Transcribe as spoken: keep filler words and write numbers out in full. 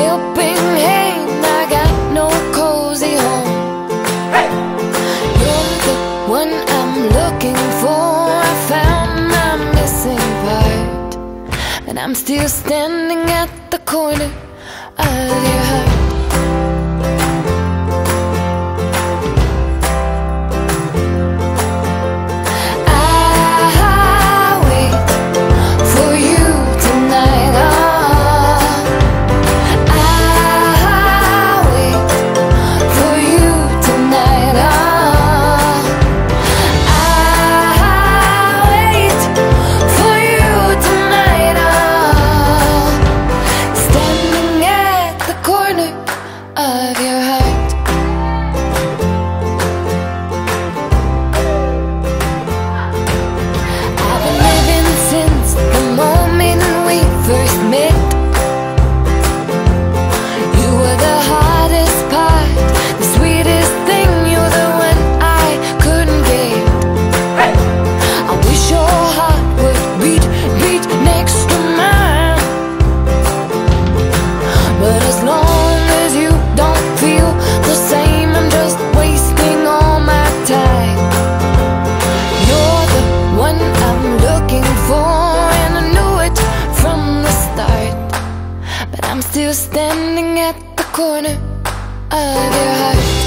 helping hand, I got no cozy home. You're the one I'm looking for, I found my missing part, but I'm still standing at the corner of your heart. Of your heart. I've been living since the moment we first met. You were the hardest part, the sweetest thing. You're the one I couldn't get. I wish your heart would beat, beat next to mine, but as long as you don't feel the same, I'm just wasting all my time. You're the one I'm looking for, and I knew it from the start, but I'm still standing at the corner of your heart.